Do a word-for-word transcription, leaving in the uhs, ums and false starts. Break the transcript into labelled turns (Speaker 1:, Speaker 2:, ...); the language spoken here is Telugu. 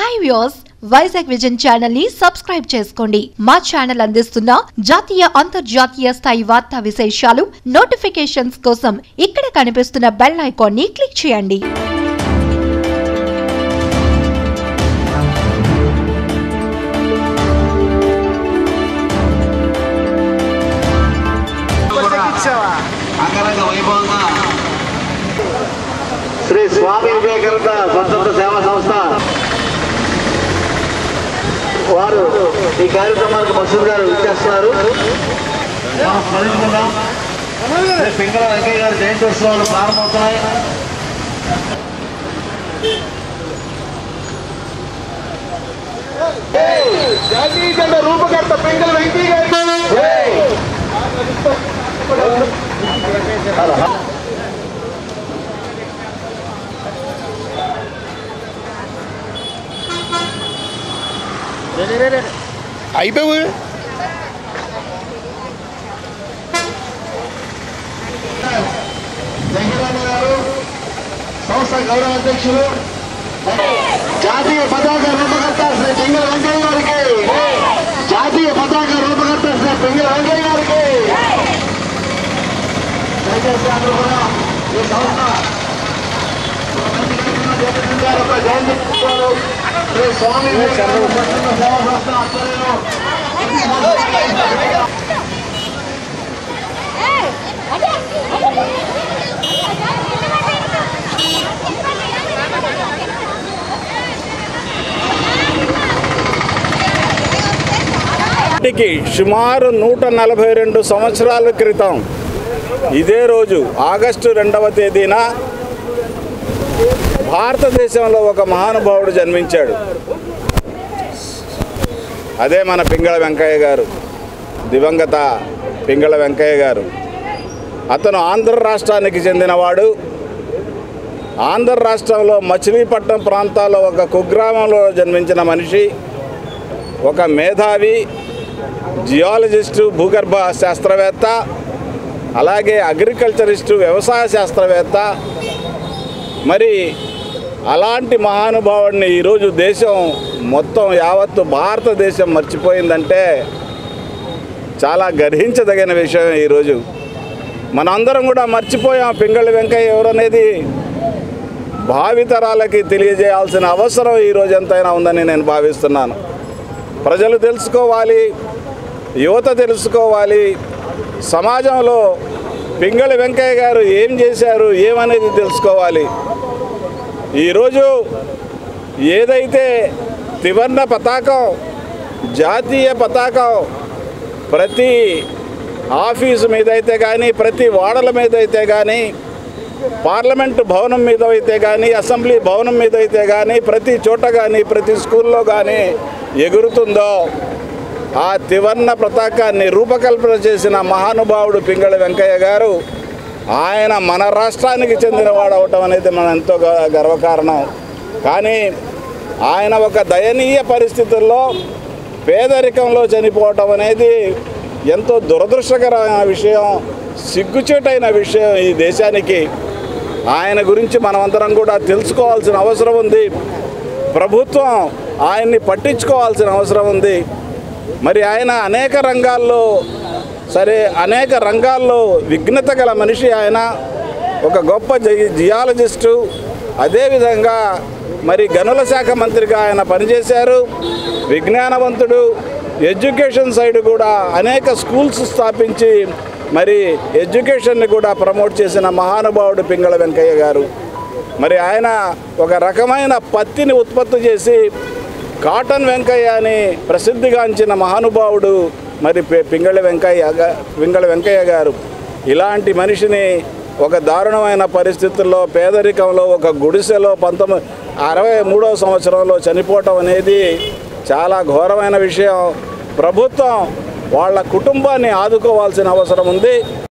Speaker 1: హాయ్ వ్యూయర్స్, Vizagvision ఛానల్ ని సబ్స్క్రైబ్ చేసుకోండి. మా ఛానల్ అందిస్తున్న జాతీయ అంతర్జాతీయ స్థాయి వార్తా విశేషాలు నోటిఫికేషన్స్ కోసం ఇక్కడ కనిపిస్తున్న బెల్ ఐకాన్ ని క్లిక్ చేయండి.
Speaker 2: శ్రీ స్వామి వివేకానంద స్వతంత్ర సేవా సంస్థ వారు ఈ కార్యక్రమానికి మసూద్ గారు ఇచ్చేస్తున్నారు. స్మరించుకుందాం. పింగళ వెంకయ్య గారి జయంతి ఉత్సవాలు ప్రారంభమవుతున్నాయి. జాతీయ జెండా రూపకర్త పింగళ వెంకయ్య గారి
Speaker 3: అయిపోయి
Speaker 2: గారు సంస్థ గౌరవ అధ్యక్షులు జాతీయ పతాక రూపకర్త శ్రీ పింగళ వెంకయ్య గారికి జాతీయ పతాక రూపకర్త శ్రీ పింగళ వెంకయ్య గారికి దయచేసి అందరూ కూడా ఈ సంస్థ జయంతి శ్రీ స్వామి వివేకానంద సేవా సంస్థ ఆధ్వర్యంలో
Speaker 3: సుమారు నూట నలభై రెండు సంవత్సరాల క్రితం ఇదే రోజు ఆగస్టు రెండవ తేదీన భారతదేశంలో ఒక మహానుభావుడు జన్మించాడు. అదే మన పింగళ వెంకయ్య గారు, దివంగత పింగళ వెంకయ్య గారు. అతను ఆంధ్ర రాష్ట్రానికి చెందినవాడు. ఆంధ్ర రాష్ట్రంలో మచిలీపట్నం ప్రాంతాల్లో ఒక కుగ్రామంలో జన్మించిన మనిషి, ఒక మేధావి, జియాలజిస్టు, భూగర్భ శాస్త్రవేత్త, అలాగే అగ్రికల్చరిస్టు, వ్యవసాయ శాస్త్రవేత్త. మరి అలాంటి మహానుభావుడిని ఈరోజు దేశం మొత్తం యావత్తు భారతదేశం మర్చిపోయిందంటే చాలా గర్హించదగిన విషయం. ఈరోజు మనందరం కూడా మర్చిపోయాం. పింగళ వెంకయ్య ఎవరనేది భావితరాలకి తెలియజేయాల్సిన అవసరం ఈరోజు ఎంతైనా ఉందని నేను భావిస్తున్నాను. ప్రజలు తెలుసుకోవాలి, యువత తెలుసుకోవాలి, సమాజంలో పింగళ వెంకయ్య గారు ఏం చేశారు ఏమనేది తెలుసుకోవాలి. ఈరోజు ఏదైతే త్రివర్ణ పతాకం, జాతీయ పతాకం ప్రతి ఆఫీసు మీద అయితే కానీ, ప్రతి వాడల మీద అయితే కానీ, పార్లమెంటు భవనం మీద అయితే కానీ, అసెంబ్లీ భవనం మీద అయితే కానీ, ప్రతి చోట కానీ, ప్రతి స్కూల్లో కానీ ఎగురుతుందో ఆ త్రివర్ణ పతాకాన్ని రూపకల్పన చేసిన మహానుభావుడు పింగళ వెంకయ్య గారు. ఆయన మన రాష్ట్రానికి చెందినవాడు అవటం అనేది మన ఎంతో గర్వకారణం. కానీ ఆయన ఒక దయనీయ పరిస్థితుల్లో పేదరికంలో చనిపోవటం అనేది ఎంతో దురదృష్టకరమైన విషయం, సిగ్గుచేటైన విషయం ఈ దేశానికి. ఆయన గురించి మనమందరం కూడా తెలుసుకోవాల్సిన అవసరం ఉంది. ప్రభుత్వం ఆయన్ని పట్టించుకోవాల్సిన అవసరం ఉంది. మరి ఆయన అనేక రంగాల్లో సరే అనేక రంగాల్లో విఘ్నత గల మనిషి. ఆయన ఒక గొప్ప జియాలజిస్టు, అదేవిధంగా మరి గనుల శాఖ మంత్రిగా ఆయన పనిచేశారు. విజ్ఞానవంతుడు, ఎడ్యుకేషన్ సైడ్ కూడా అనేక స్కూల్స్ స్థాపించి మరి ఎడ్యుకేషన్ని కూడా ప్రమోట్ చేసిన మహానుభావుడు పింగళ వెంకయ్య గారు. మరి ఆయన ఒక రకమైన పత్తిని ఉత్పత్తి చేసి కాటన్ వెంకయ్య అని ప్రసిద్ధిగాంచిన మహానుభావుడు మరి పింగళ వెంకయ్య పింగళ వెంకయ్య గారు. ఇలాంటి మనిషిని ఒక దారుణమైన పరిస్థితుల్లో పేదరికంలో ఒక గుడిసెలో పంతొమ్మిది అరవై మూడవ సంవత్సరంలో చనిపోవటం అనేది చాలా ఘోరమైన విషయం. ప్రభుత్వం వాళ్ళ కుటుంబాన్ని ఆదుకోవాల్సిన అవసరం ఉంది.